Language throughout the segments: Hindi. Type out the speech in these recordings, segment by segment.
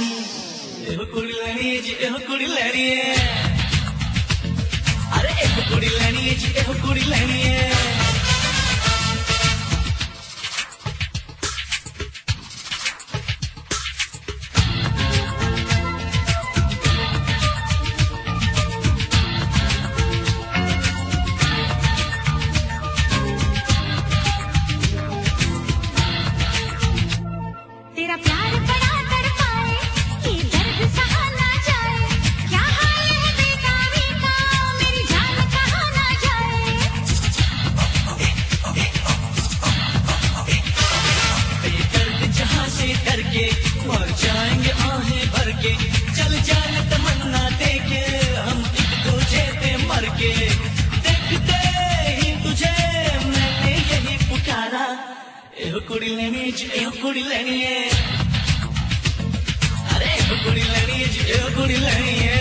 कंसारी कुड़ी लैनी है जी कुड़ी लैनी है। अरे एक कुड़ी लैनी है जी कुड़ी लैनी है। तेरा प्यार बड़ा तड़पाए, ये दर्द सहा ना जाए। क्या हाल है बेगारी का, मेरी जान कहाँ ना जाए। ये दर्द जहाँ से करके मर जाएंगे आहें भर के। चल जाने तमन्ना देके हम एक दूजे पे मर के। देखते ही तुझे मैंने यही पुकारा, कुड़ी लैनी जी कुड़ी लैनी है। अरे कुड़ी लैनी है जी कुड़ी लैनी है।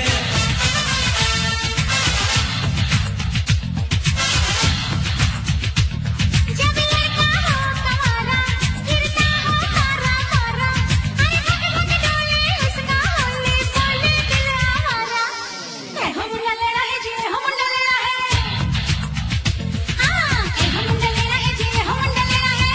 जब लड़का हो कवारा, गिरता हो मारा मारा। अरे भग भग डोले उसका होले बोले दिल आवारा। ए हो मुंडा लेना है जी, हो मुंडा लेना है। हाँ ए हो मुंडा लेना है जी, हो मुंडा लेना है।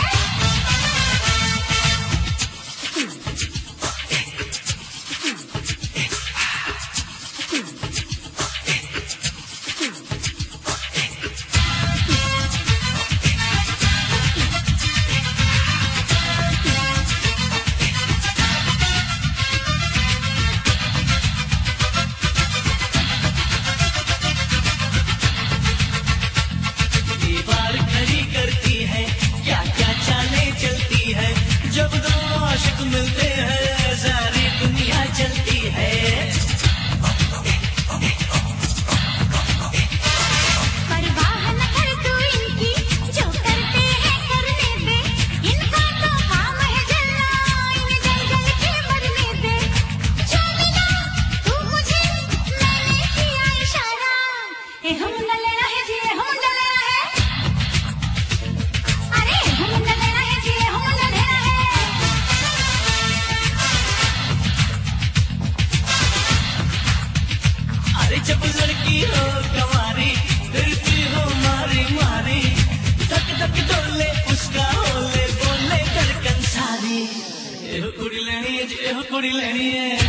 दीवार खड़ी करती है, क्या क्या चालें चलती है। जब दो आशिक मिलते हैं सारी दुनिया चलती है। परवाह न कर तू इनकी, जो करते हैं करने दे। इनका तो काम है जलना, इन्हें जल जल के मरने दे। जो मिला तू मुझे, मैंने किया इशारा। ए हो मुंडा लेना है जी, हो मुंडा लेना है। अरे हो मुंडा लेना है जी, हो मुंडा लेना है। अरे जब लड़की हो कवारी, फिरती हो मारी मारी। धक धक डोले उसका होले बोले कर कंसारी। कुड़ी लैनी है जी कुड़ी लैनी है।